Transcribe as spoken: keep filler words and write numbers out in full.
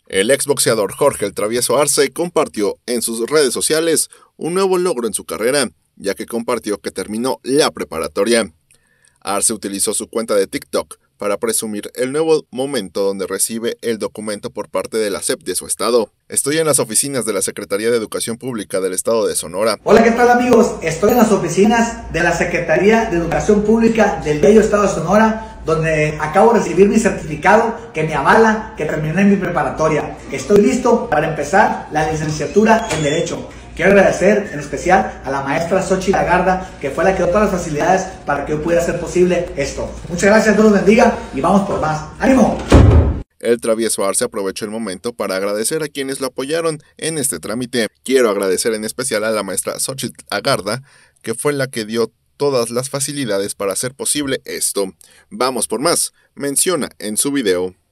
El exboxeador Jorge el Travieso Arce compartió en sus redes sociales un nuevo logro en su carrera, ya que compartió que terminó la preparatoria. Arce utilizó su cuenta de TikTok para presumir el nuevo momento donde recibe el documento por parte de la S E P de su estado. Estoy en las oficinas de la Secretaría de Educación Pública del estado de Sonora. Hola, ¿qué tal amigos? Estoy en las oficinas de la Secretaría de Educación Pública del bello estado de Sonora, donde acabo de recibir mi certificado que me avala que terminé mi preparatoria. Estoy listo para empezar la licenciatura en Derecho. Quiero agradecer en especial a la maestra Xochitl Agarda, que fue la que dio todas las facilidades para que yo pudiera hacer posible esto. Muchas gracias, Dios los bendiga y vamos por más. ¡Ánimo! El Travieso Arce aprovechó el momento para agradecer a quienes lo apoyaron en este trámite. Quiero agradecer en especial a la maestra Xochitl Agarda, que fue la que dio todas las facilidades para hacer posible esto. Vamos por más, menciona en su video.